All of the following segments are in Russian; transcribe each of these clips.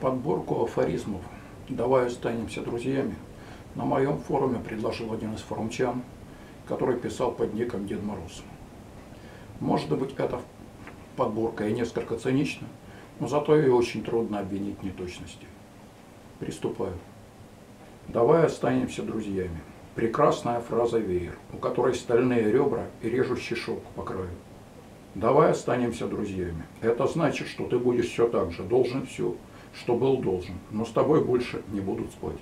Подборку афоризмов «Давай останемся друзьями» на моем форуме предложил один из форумчан, который писал под ником Дед Мороз. Может быть, эта подборка и несколько цинична, но зато ее очень трудно обвинить в неточности. Приступаю. «Давай останемся друзьями» – прекрасная фраза веер, у которой стальные ребра и режущий шелк по краю. «Давай останемся друзьями» – это значит, что ты будешь все так же, должен все, что был должен, но с тобой больше не будут спать.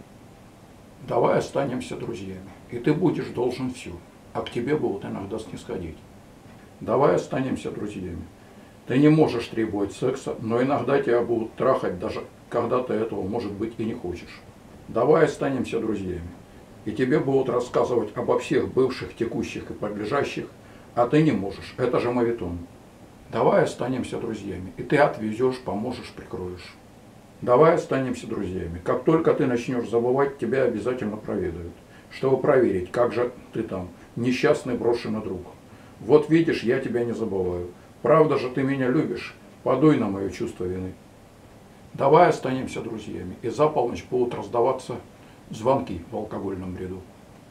«Давай останемся друзьями» – и ты будешь должен все, а к тебе будут иногда снисходить. «Давай останемся друзьями» – ты не можешь требовать секса, но иногда тебя будут трахать, даже когда ты этого, может быть, и не хочешь. «Давай останемся друзьями» – и тебе будут рассказывать обо всех бывших, текущих и подлежащих, а ты не можешь, это же моветон. «Давай останемся друзьями» и ты отвезешь, поможешь, прикроешь. «Давай останемся друзьями». Как только ты начнешь забывать, тебя обязательно проведают, чтобы проверить, как же ты там, несчастный брошенный друг. Вот видишь, я тебя не забываю. Правда же ты меня любишь? Подуй на мое чувство вины. «Давай останемся друзьями» и за полночь будут раздаваться звонки в алкогольном бреду.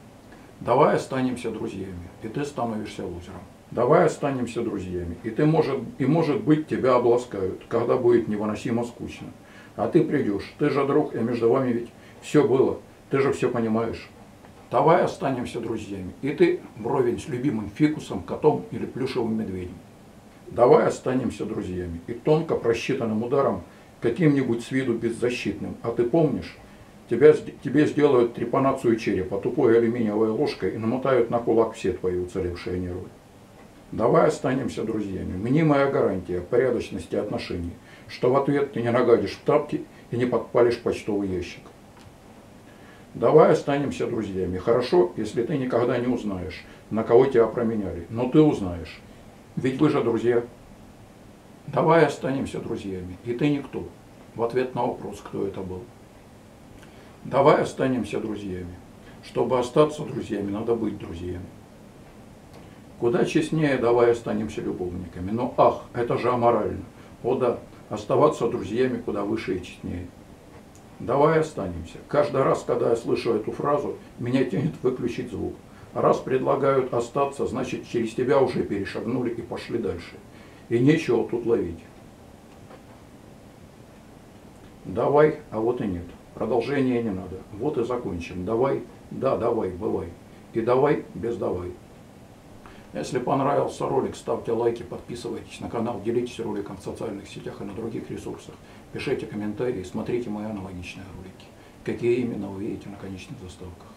«Давай останемся друзьями» и ты становишься лузером. «Давай останемся друзьями» и ты может быть тебя обласкают, когда будет невыносимо скучно. А ты придешь, ты же друг, и между вами ведь все было, ты же все понимаешь. «Давай останемся друзьями» и ты вровень с любимым фикусом, котом или плюшевым медведем. «Давай останемся друзьями» и тонко просчитанным ударом, каким-нибудь с виду беззащитным, а ты помнишь, тебе сделают трепанацию черепа тупой алюминиевой ложкой и намотают на кулак все твои уцелевшие нервы. «Давай останемся друзьями» – мнимая гарантия порядочности отношений, что в ответ ты не нагадишь в тапки и не подпалишь почтовый ящик. «Давай останемся друзьями» – хорошо, если ты никогда не узнаешь, на кого тебя променяли, но ты узнаешь, ведь вы же друзья. «Давай останемся друзьями» и ты никто, в ответ на вопрос, кто это был. «Давай останемся друзьями». Чтобы остаться друзьями, надо быть друзьями. Куда честнее «давай останемся любовниками». Но ах, это же аморально. О да, оставаться друзьями куда выше и честнее. «Давай останемся». Каждый раз, когда я слышу эту фразу, меня тянет выключить звук. Раз предлагают остаться, значит, через тебя уже перешагнули и пошли дальше. И нечего тут ловить. «Давай», а вот и нет. Продолжения не надо. Вот и закончим. «Давай», да, давай, бывай. И «давай» без «давай». Если понравился ролик, ставьте лайки, подписывайтесь на канал, делитесь роликом в социальных сетях и на других ресурсах. Пишите комментарии, смотрите мои аналогичные ролики. Какие именно вы видите на конечных заставках.